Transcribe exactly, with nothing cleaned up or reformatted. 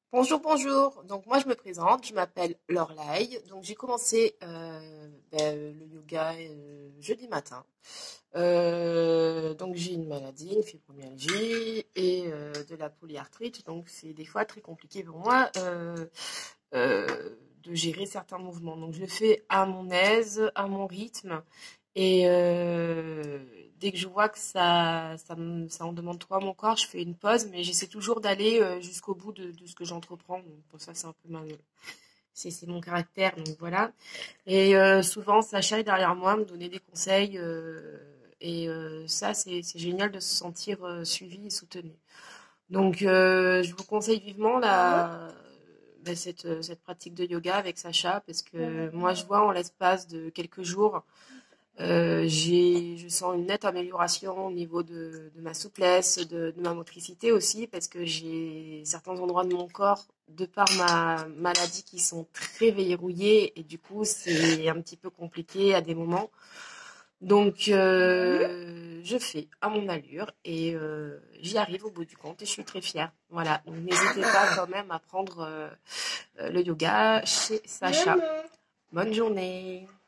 Bonjour, bonjour. Donc moi je me présente, je m'appelle Lorlaï. Donc j'ai commencé euh, ben, le yoga euh, jeudi matin. Euh, donc j'ai une maladie, une fibromyalgie et euh, de la polyarthrite. Donc c'est des fois très compliqué pour moi euh, euh, de gérer certains mouvements. Donc je le fais à mon aise, à mon rythme. Et euh, dès que je vois que ça, ça, me- ça en demande trop à mon corps, je fais une pause, mais j'essaie toujours d'aller euh, jusqu'au bout de, de ce que j'entreprends. Donc, pour ça, c'est un peu ma, c'est, c'est mon caractère, donc voilà. Et euh, souvent, Sacha est derrière moi, me donner des conseils. Euh, et euh, ça, c'est, c'est génial de se sentir euh, suivi et soutenu. Donc, euh, je vous conseille vivement la, ben, cette, euh, cette pratique de yoga avec Sacha, parce que moi, je vois en l'espace de quelques jours, euh, j'ai, je sens une nette amélioration au niveau de, de ma souplesse, de, de ma motricité aussi, parce que j'ai certains endroits de mon corps, de par ma maladie, qui sont très verrouillés, et du coup, c'est un petit peu compliqué à des moments. Donc, euh, je fais à mon allure, et euh, j'y arrive au bout du compte, et je suis très fière. Voilà, donc n'hésitez pas quand même à prendre euh, le yoga chez Sacha. Bonne journée.